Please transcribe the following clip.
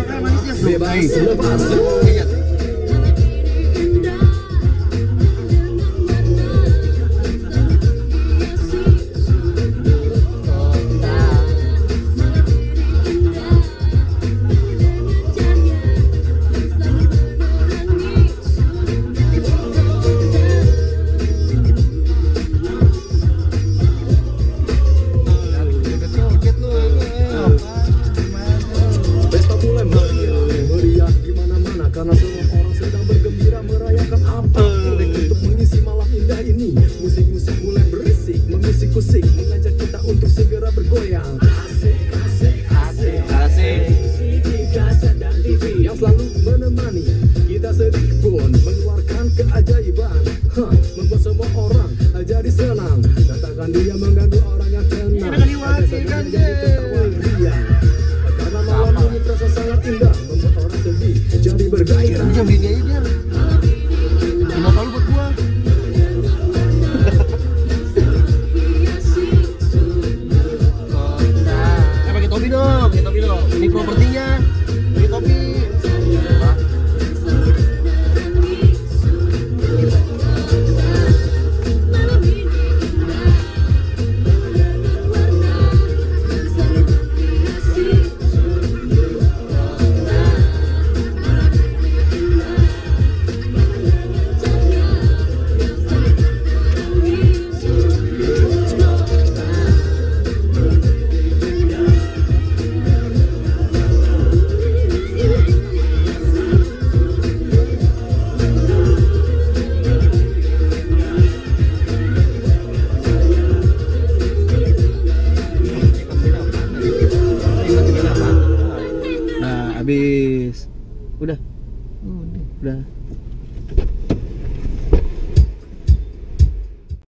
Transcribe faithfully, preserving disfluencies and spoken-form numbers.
Bebas lepas. Karena semua orang sedang bergembira merayakan apa untuk mengisi malam indah ini. Musik-musik mulai berisik, mengusik-usik, mengajak kita untuk segera bergoyang. Asik, asik, asik, asik. C D, kaset dan T V yang selalu menemani kita sedih pun mengeluarkan keajaiban. Hah, membuat semua orang jadi senang. Katakan dia mengganggu orang yang tenang. Ada sedang jadi tertawa dia. Karena malam ini terasa sangat indah, membuat orang sedih jadi bergairah. Jam ini aja dia. Lima kali buat gua. Eh pakai topi dong, pakai topi dong. Ini propertinya. Pakai topi. Habis. Udah. Udah.